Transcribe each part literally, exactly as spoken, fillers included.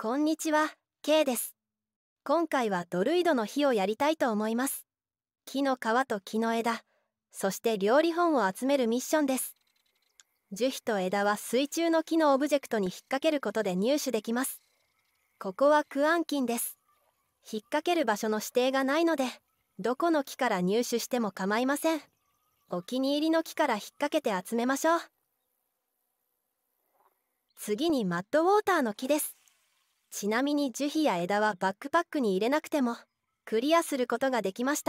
こんにちは、K です。今回はドルイドの火をやりたいと思います。木の皮と木の枝、そして料理本を集めるミッションです。樹皮と枝は水中の木のオブジェクトに引っ掛けることで入手できます。ここはクアン金です。引っ掛ける場所の指定がないので、どこの木から入手しても構いません。お気に入りの木から引っ掛けて集めましょう。次にマッドウォーターの木です。ちなみに樹皮や枝はバックパックに入れなくてもクリアすることができました。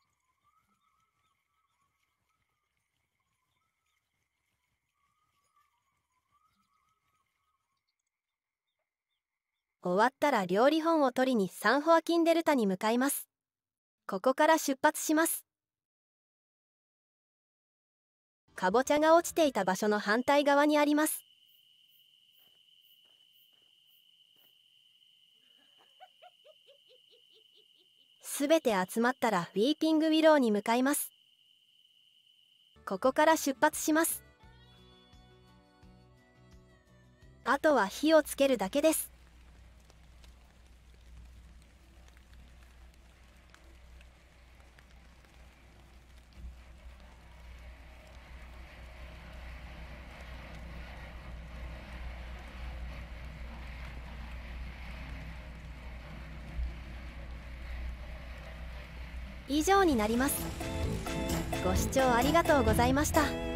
終わったら料理本を取りにサンホアキンデルタに向かいます。ここから出発します。かぼちゃが落ちていた場所の反対側にあります。すべて集まったらウィーピングウィローに向かいます。ここから出発します。あとは火をつけるだけです。以上になります。ご視聴ありがとうございました。